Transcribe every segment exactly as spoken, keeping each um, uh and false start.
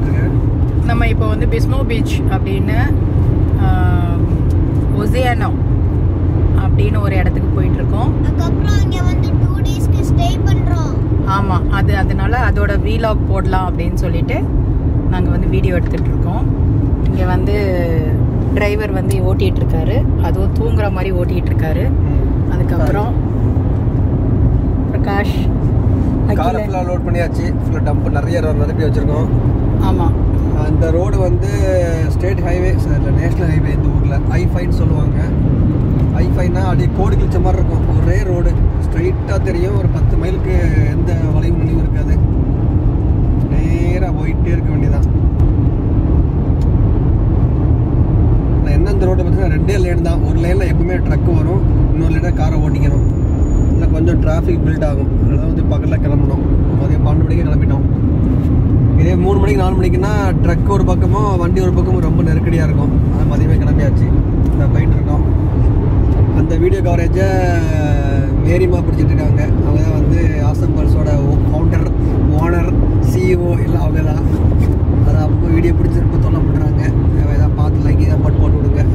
இருக்கேன். நம்ம இப்போ வந்து பிஸ்னோ பீச் அப்படின்னு ஒசியானோ அப்படின்னு ஒரு இடத்துக்கு போயிட்டு இருக்கோம். அதுக்கப்புறம் இங்க வந்து டூ டேஸ்க்கு ஸ்டே பண்றோம். ஆமா, அது அதனால அதோட வீலாக் போடலாம் அப்படின்னு சொல்லிட்டு நாங்க வந்து வீடியோ எடுத்துட்டு இருக்கோம். இங்க வந்து டிரைவர் வந்து ஓட்டிட்டு இருக்காரு, அதுவும் தூங்குற மாதிரி ஓட்டிட்டு இருக்காரு. அதுக்கப்புறம் பிரகாஷ் காரை ஃபுல்லாக லோட் பண்ணியாச்சு. ஃபுல்லாக டம்ப் நிறைய நிரப்பி வச்சுருக்கோம். ஆமாம், அந்த ரோடு வந்து ஸ்டேட் ஹைவே, இல்லை நேஷ்னல் ஹைவே இந்த ஊரில் ஐ ஃபைன்னு சொல்லுவாங்க. ஐ ஃபைவ்னா அப்படியே கோடு கிழிச்ச மாதிரி இருக்கும். ஒரே ரோடு ஸ்ட்ரைட்டாக தெரியும். ஒரு பத்து மைலுக்கு எந்த வளைவு மொழியும் இருக்காது. நேராக போயிட்டே இருக்க வேண்டியதான். என்ன இந்த ரோடு பார்த்தீங்கன்னா ரெண்டே லேன் தான். ஒரு லேனில் எப்பவுமே ட்ரக்கு வரும், இன்னொரு லேனில் காரை ஓட்டிக்கணும். இல்லை கொஞ்சம் டிராஃபிக் பில்ட் ஆகும். அதனால் வந்து பக்கத்தில் கிளம்பணும். மதியம் பன்னெண்டு மணிக்கு கிளம்பிட்டோம். இதே மூணு மணிக்கு நாலு மணிக்குன்னா ட்ரக் ஒரு பக்கமும் வண்டி ஒரு பக்கமும் ரொம்ப நெருக்கடியாக இருக்கும். அதை மதியமே கிளம்பியாச்சு. நான் போயிட்டு இருக்கோம். அந்த வீடியோ கவரேஜை மேரிமா பிடிச்சிட்டு இருக்காங்க. அவங்க தான் வந்து ஆசம் பர்ஸோட ஃபவுண்டர், ஓனர், சிஇஓ எல்லாம் அவங்க தான். அதை அப்போ வீடியோ பிடிச்சிருப்ப சொல்ல பண்ணுறாங்க. ஏதாவது பார்த்து லைக் தான் போட்டு போட்டு விடுங்க.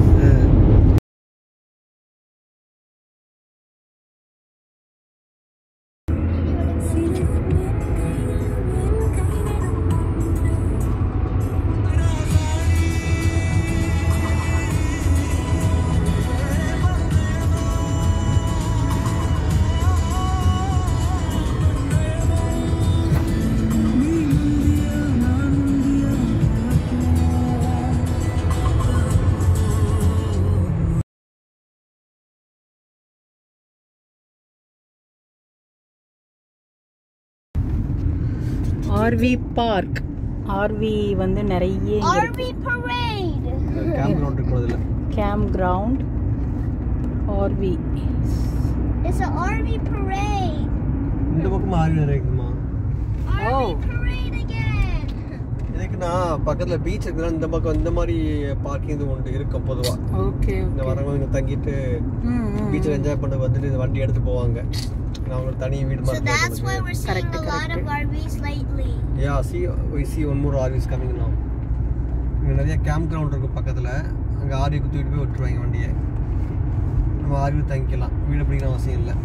ஆர்வி பார்க், ஆர்வி வந்து நிறைய ஆர்வி parade. கேம்ப் கிரவுண்ட் இருக்கிறதுல camp ground RV. It's a RV parade. இந்த பக்கம் ஆர்வி நிறைய இருக்குமா? RV parade again. இதுக்குன்னா பக்கத்தில் பீச் இருக்குன்னா இந்த பக்கம் இந்த மாதிரி பார்க்கிங் இது ஒன்று இருக்கும் பொதுவாக. ஓகே, இந்த வரவங்க இங்கே தங்கிட்டு பீச்சில் என்ஜாய் பண்ண வந்துட்டு இந்த வண்டி எடுத்து போவாங்க. அவங்க தனி வீடு So மாதிரி. that's why we're seeing Correct, a lot correct. of R Vs lately. Yeah, see, we see one more R Vs coming now. இங்கே நிறைய கேம்ப் கிரவுண்ட் இருக்கும் பக்கத்தில். அங்கே ஆர்வி தூக்கிட்டு போய் விட்டுருவாங்க வண்டியை. நம்ம ஆர்வி தங்கிக்கலாம். வீடு பிடிக்கிற அவசியம் இல்லை.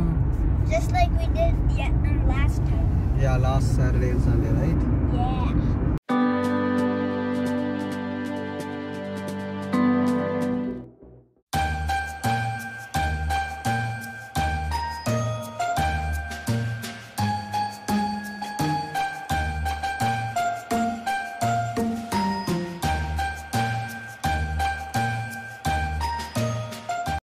Just like we did yeah, last time. Yeah, last Saturday and Sunday, right? Yeah.